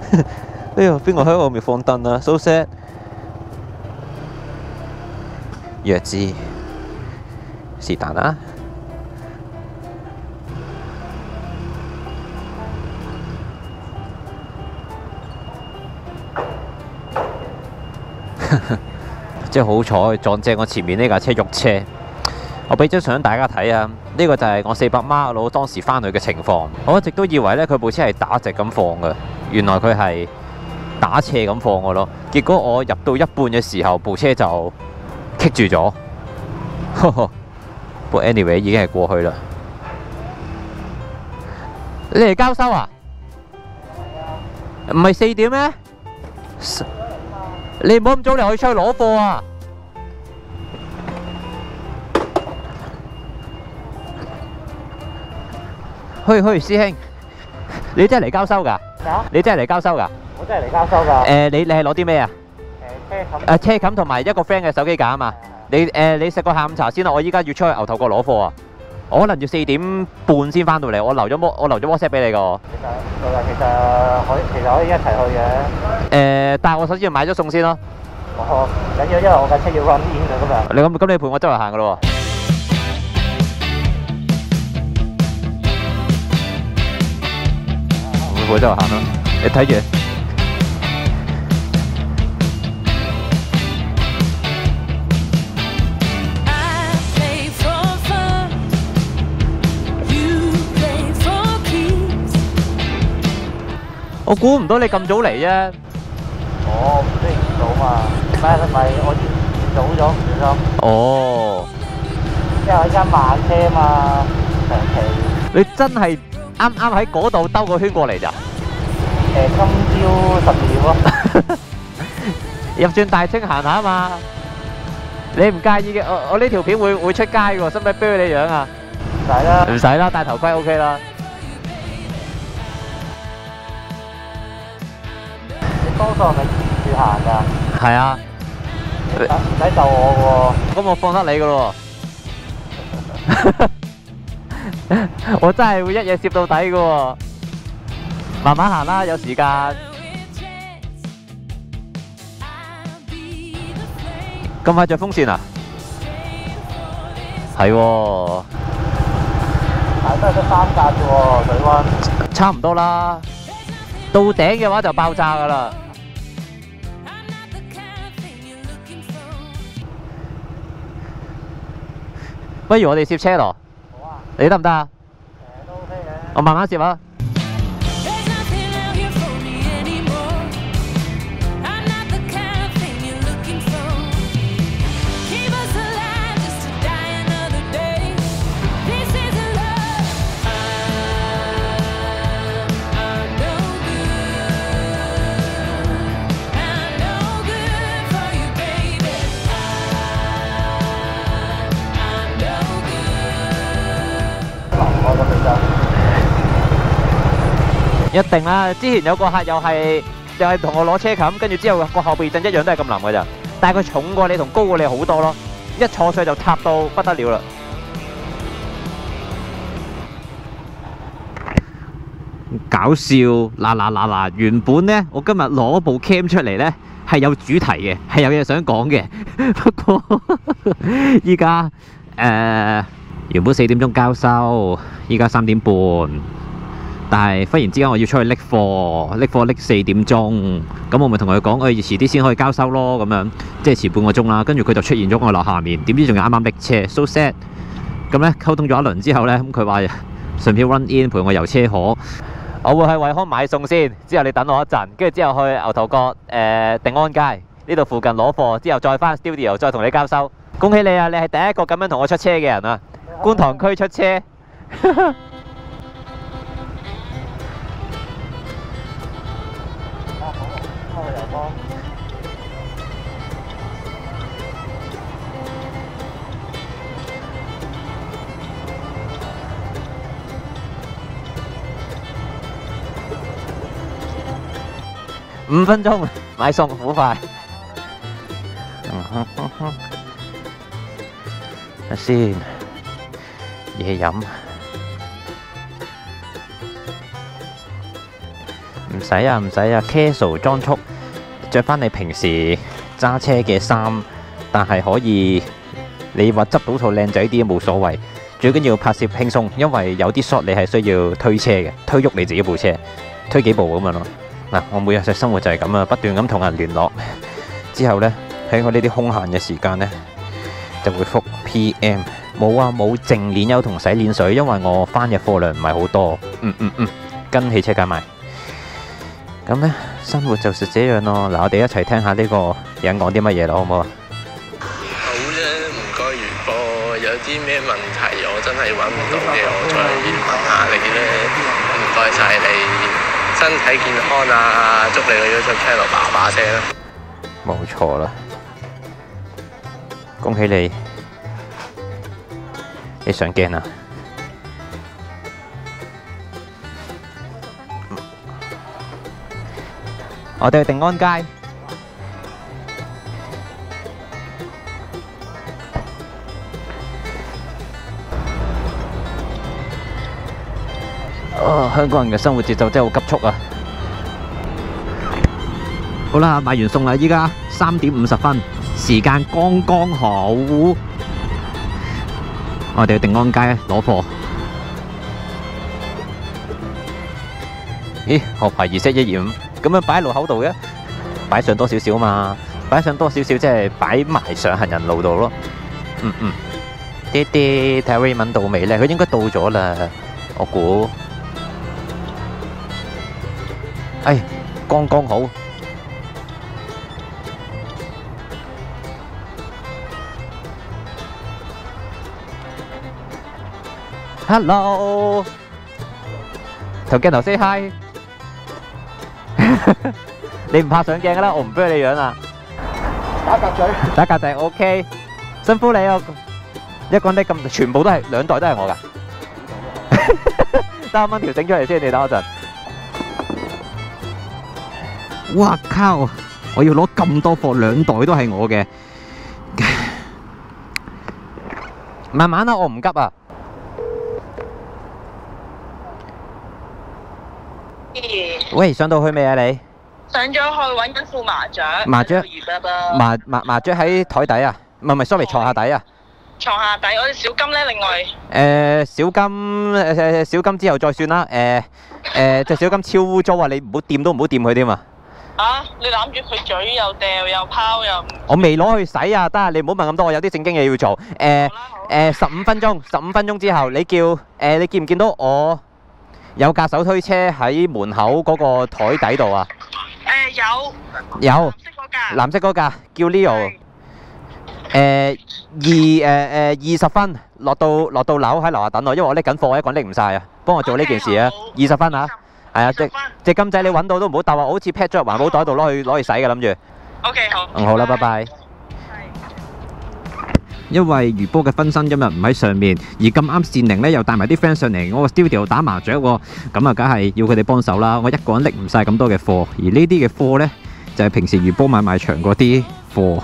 哎呀，邊個喺我面放燈啊 ？So sad。弱智，是但啦。真係好彩撞正我前面呢架車喐車。我俾張相大家睇啊！呢個就係我400馬佬當時翻去嘅情況。我一直都以為呢，佢部車係打直咁放嘅，原來佢係打斜咁放嘅咯。結果我入到一半嘅時候，部車就棘住咗。不過 anyway 已經係過去啦。你嚟交收啊？唔係4點咩？你唔好咁早嚟，我要出去攞貨啊！去，師兄，你真係嚟交收㗎？你真係嚟交收㗎？ 我真係嚟交收㗎。 你係攞啲咩啊？車冚同埋一個 friend 嘅手機架啊嘛。你食個下午茶先啦，我依家要出去牛頭角攞貨啊！我可能要4點半先翻到嚟，我留咗 WhatsApp 俾你個。 其實可以一齊去嘅。 但係我首先要買咗餸先咯。 哦，緊要，因為我架車要 run in 㗎今日。 咁你陪我周圍行㗎咯喎。我周圍行咯，你睇住。我估唔到你咁早嚟啫。 哦，唔知唔早嘛？唔係，我早咗唔小心。哦。因為我依家慢車嘛，長期。 你真係啱啱喺嗰度兜個圈過嚟咋？ 今朝12點咯。 入轉大清行下啊嘛。你唔介意嘅？我呢條片會出街喎，使唔使啤你樣啊？ 唔使啦。 唔使啦，戴頭盔 OK 啦。 多數係咪沿住行㗎？ 係啊。 唔使就我喎。咁我放得你㗎咯喎。我真係會一嘢攝到底㗎喎。慢慢行啦，有時間。咁快着風扇啊？係喎。 係都係得3格啫喎，水溫。 差唔多啦。到頂嘅話就爆炸㗎啦。不如我哋攝車咯。 好啊。 你得唔得啊？ 都 OK 嘅。 我慢慢攝啊。一定啦！之前有個客又係同我攞車冚，跟住之後個後備震一樣都係咁腍㗎咋，但係佢重過你同高過你好多咯，一坐上去就插到不得了啦！搞笑嗱，原本呢，我今日攞部 cam 出嚟呢係有主題嘅，係有嘢想講嘅，不過依家原本4點鐘交收，依家3點半。但係忽然之間我要出去拎貨拎4點鐘，咁我咪同佢講，遲啲先可以交收咯，咁樣即係遲半個鐘啦。跟住佢就出現咗我樓下面，點知仲要啱啱拎車 ，so sad。咁咧溝通咗一輪之後咧，咁佢話順便 run in 陪我遊車河。我會去惠康買餸先，之後你等我一陣，跟住之後去牛頭角定安街呢度附近攞貨，之後再翻 studio 再同你交收。恭喜你啊！你係第一個咁樣同我出車嘅人啊！觀塘區出車。5分鐘買餸好快。睇先，嘢飲。 唔使啊，唔使啊 ，casual 裝束，着翻你平時揸車嘅衫，但係可以你話執到套靚仔啲都冇所謂。最緊要拍攝輕鬆，因為有啲 shot 你係需要推車嘅，推喐你自己部車，推幾步咁樣咯。嗱，我每日嘅生活就係咁啊，不斷咁同人聯絡，之後呢，喺我呢啲空閒嘅時間呢，就會覆 PM。冇啊，冇淨鏈油同洗臉水，因為我翻嘅貨量唔係好多。跟汽車街買。咁呢，生活就是這樣咯。嗱，我哋一齊聽下呢個人講啲乜嘢咯，好唔好啊？ 好啫，唔該如波，有啲咩問題我真係揾唔到嘅，我再問下你咧。唔該晒你，身體健康啊！祝你個 YouTube channel 叭叭聲啦。 冇錯啦，恭喜你！你上鏡啊！我哋去定安街。香港人嘅生活節奏真係好急速啊！好啦，買完餸啦，依家3點50分，時間剛剛好。我哋去定安街攞貨。咦，學牌儀式125，咁樣擺喺路口度嘅，擺上多少少嘛，擺上多少少即係擺埋上行人路度咯。爹爹，睇下 Raymond 到未咧？佢應該到咗啦，我估。哎，剛剛好。Hello， 同鏡頭 say hi。你唔怕上鏡㗎啦，我唔俾你樣啊。 打格仔， 打格仔 OK， 辛苦你啊！一個呢咁，全部都係2袋都係我㗎。得啱啱條繩出嚟先，你等我陣。哇靠！我要攞咁多貨，2袋都係我嘅。慢慢啦，我唔急啊。喂，上到去未啊你？ 上咗去揾緊副麻雀。 麻雀麻雀喺台底啊？唔係 sorry， 床下底啊。 床下底，我哋小金咧，另外。 小金之後再算啦。隻小金超污糟啊！你唔好掂都唔好掂佢添啊！ 啊！你攬住佢嘴又掉又拋又。 我未攞去洗啊！得啊，你唔好問咁多，我有啲正經嘢要做。15分鐘之後，你見唔見到我有架手推車喺門口嗰個台底度啊？有。藍色嗰架叫 Leo。20分落到樓喺樓下等我，因為我拎緊貨，一個人拎唔晒啊！幫我做呢件事啊！20分啊！係啊，隻金仔你揾到都唔好答話，我好似 pack 咗入環保袋度攞去洗嘅諗住。 OK 好。 好啦，拜拜。因為餘波嘅分身今日唔喺上面，而咁啱善寧呢又帶埋啲 friend 上嚟我個 studio 打麻雀喎，咁啊梗係要佢哋幫手啦。我一個人拎唔晒咁多嘅貨，而呢啲嘅貨呢，就係平時餘波買賣場嗰啲貨。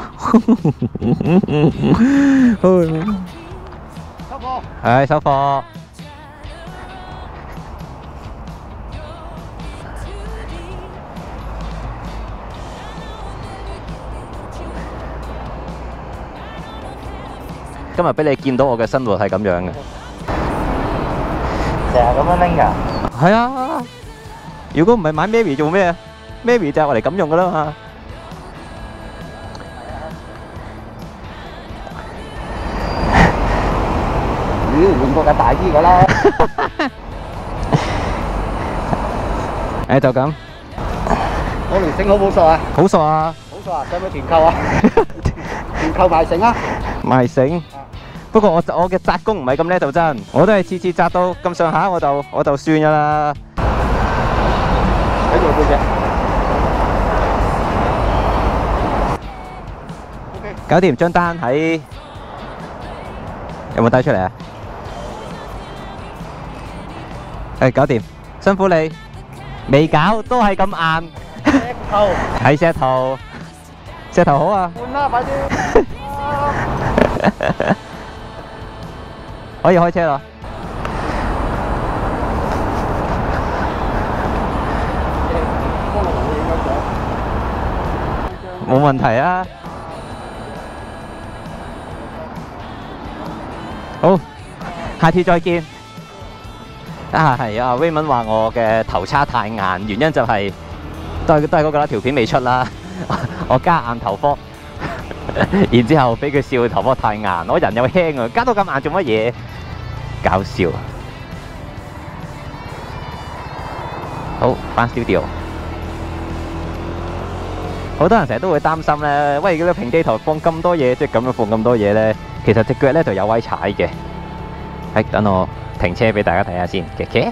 收貨。 係收貨。今日俾你見到我嘅生活係咁樣嘅， 成日咁樣拎㗎。 係啊，如果唔係買 Mary 做咩啊 ？Mary 就係我嚟咁用㗎啦嘛。 換過架大啲㗎啦。 誒就咁。 我條繩好唔好索啊？ 好索啊！ 好索啊！使唔使團購啊？團購埋繩啊！ 賣繩。不過我嘅紮工唔係咁叻就真，我都係次紮到咁上下我就算㗎啦。 睇住背脊。 搞掂張單喺，有冇帶出嚟啊？搞掂，辛苦你。未搞都係咁硬。 石頭。 係石頭，石頭好啊。 換啦，快啲。 可以開車啦。 冇問題啊。好，下次再見。係啊 ，Raymond 話我嘅頭叉太硬，原因就係都係嗰個啦，條片未出啦，我加硬頭科，然之後俾佢笑頭科太硬，我人又輕啊，加到咁硬做乜嘢？搞笑。好，翻 studio。好多人成日都會擔心咧，喂，嗰個平地台放咁多嘢，即係咁樣放咁多嘢咧，其實隻腳咧就有位踩嘅。等我停車俾大家睇下先，嘅。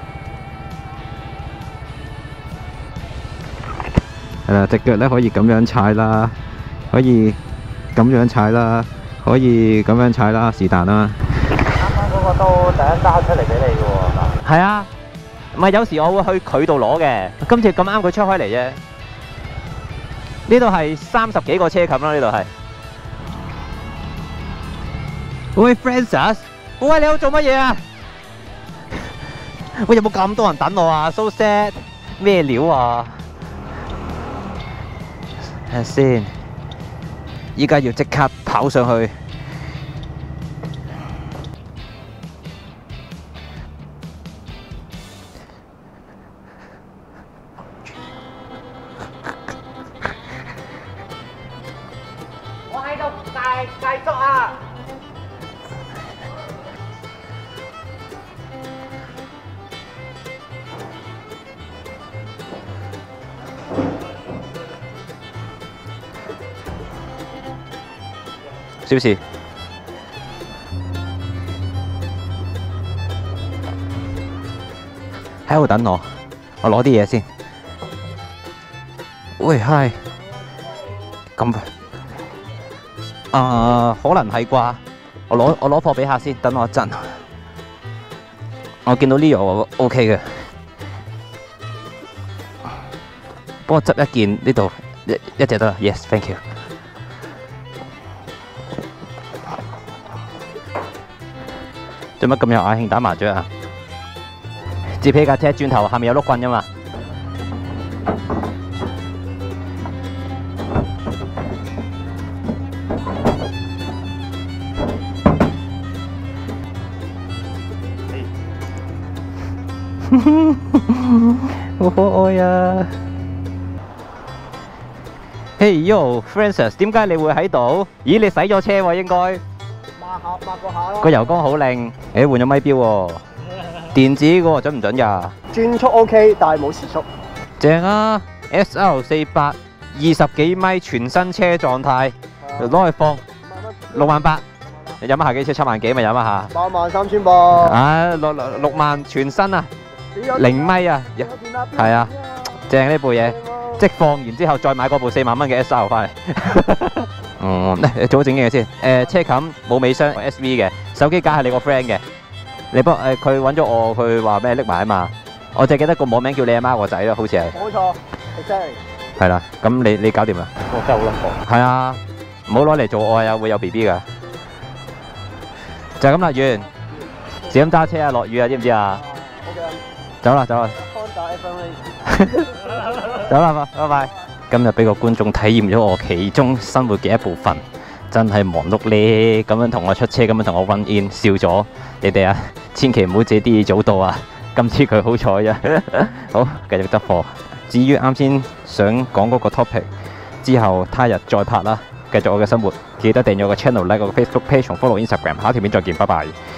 係啦，隻腳咧可以咁樣踩啦，可以咁樣踩啦，可以咁樣踩啦，是但啦。 啱啱嗰個都突然間交出嚟俾你嘅喎。 係啊，唔係有時我會去佢度攞嘅，今次咁啱佢出開嚟啫。呢度係30幾個車冚啦，呢度係。喂 ，Francis， 喂，你喺度做乜嘢啊？喂，有冇咁多人等我啊 ？So sad， 咩料啊？睇下先，依家要即刻跑上去。 我喺度計捉啊！ 小事。喺度等我，我攞啲嘢先。喂，hi，咁可能係啩？我攞貨俾客先，等我一陣。我見到呢樣 OK 嘅，幫我執一件呢度一隻得啦。Yes，thank you。做乜咁有雅興打麻雀啊？接起架車，轉頭下面有碌棍㗎嘛。好可愛啊！Hey yo，Francis， 點解你會喺度？咦，你洗咗車喎應該。 抹個下咯。 個油缸好靚，換咗咪錶喎，電子嗰個準唔準㗎？ 轉速 OK，但係冇時速。 正啊 ！SL400 20幾米全新車狀態，攞去放68000。你飲下幾車7萬幾咪飲下 83000噃。 啊，6萬全新啊，0米啊，係啊，正呢部嘢，即放然之後再買嗰部4萬蚊嘅 SL 翻嚟。做好整嘅嘢先。車冚冇尾箱 SV 嘅，手機架係你個 friend 嘅，你幫佢揾咗我，佢話咩拎埋啊嘛。我淨係記得個網名叫你阿媽個仔咯，好似係。 冇錯 exactly 係啦，咁你搞掂啦。 我真係好撚搏。 係啊，唔好攞嚟做愛啊，會有 BB 噶。就係咁啦，完。小心揸車啊，落雨啊，知唔知啊？走啦，走啦。走啦，拜拜。今日俾個觀眾體驗咗我其中生活嘅一部分，真係忙碌咧，咁樣同我出車，咁樣同我 run in， 笑咗。你哋啊，千祈唔好自己啲嘢早到啊！今次佢好彩啫。好，繼續執貨。至於啱先想講嗰個 topic， 之後他日再拍啦。繼續我嘅生活，記得訂閱我個 channel，like 我個 Facebook page，同 follow Instagram。下一條片再見，拜拜。